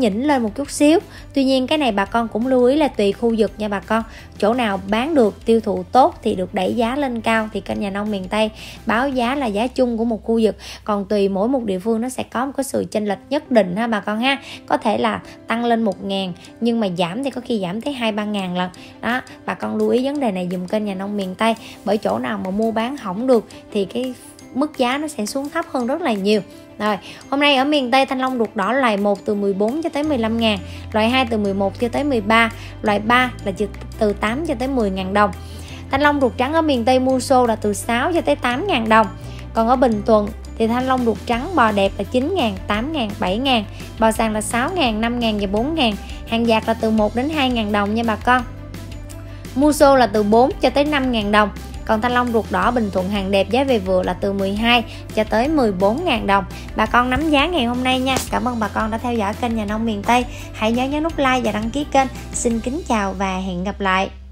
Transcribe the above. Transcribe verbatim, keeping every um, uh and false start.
nhỉnh lên một chút xíu. Tuy nhiên cái này bà con cũng lưu ý là tùy khu vực nha bà con. Chỗ nào bán được, tiêu thụ tốt thì được đẩy giá lên cao, thì kênh Nhà Nông Miền Tây báo giá là giá chung của một khu vực. Còn tùy mỗi một địa phương nó sẽ có một cái sự chênh lệch nhất định ha bà con ha. Có thể là tăng lên một ngàn nhưng mà giảm thì có khi giảm tới hai ba ngàn lần. Đó, bà con lưu ý vấn đề này dùm kênh Nhà Nông Miền Tây. Bởi chỗ nào mà mua bán hỏng được thì cái mức giá nó sẽ xuống thấp hơn rất là nhiều. Rồi, hôm nay ở miền Tây thanh long ruột đỏ loại một từ mười bốn cho tới mười lăm ngàn, loại hai từ mười một cho tới mười ba, loại ba là từ tám cho tới mười ngàn đồng. Thanh long ruột trắng ở miền Tây mua xô là từ sáu cho tới tám ngàn đồng. Còn ở Bình Thuận thì thanh long ruột trắng bò đẹp là chín ngàn, tám ngàn, bảy ngàn, bò sàn là sáu ngàn, năm ngàn và bốn ngàn. Hàng dạt là từ một đến hai ngàn đồng nha bà con. Mua xô là từ bốn cho tới năm ngàn đồng. Còn thanh long ruột đỏ Bình Thuận hàng đẹp giá về vừa là từ mười hai cho tới mười bốn ngàn đồng. Bà con nắm giá ngày hôm nay nha. Cảm ơn bà con đã theo dõi kênh Nhà Nông Miền Tây. Hãy nhớ nhấn nút like và đăng ký kênh. Xin kính chào và hẹn gặp lại.